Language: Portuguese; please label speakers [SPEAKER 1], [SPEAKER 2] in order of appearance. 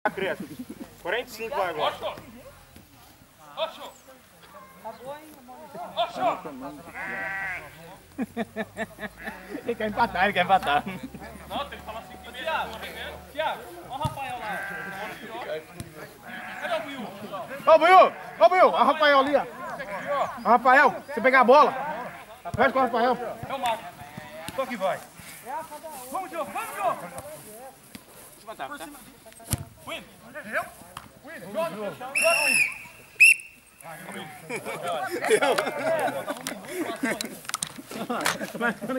[SPEAKER 1] Creto. 45 vai agora.
[SPEAKER 2] Oxo!
[SPEAKER 3] Tá boa, hein?
[SPEAKER 2] Oxo!
[SPEAKER 4] Ele quer empatar, ele quer empatar.
[SPEAKER 2] Não, tem que falar assim que Thiago, olha o Rafael lá. Cadê o Buiu?
[SPEAKER 4] Ô, Buiu! Ô, Buiu! Olha o Rafael ali, ó. Ó, Rafael, você pegar a bola. Vai com o Rafael.
[SPEAKER 2] É o Marcos.
[SPEAKER 1] Só que vai.
[SPEAKER 2] Vamos, Diogo! Vamos, Diogo!
[SPEAKER 1] Por cima.
[SPEAKER 2] Win!
[SPEAKER 1] Joga, Win.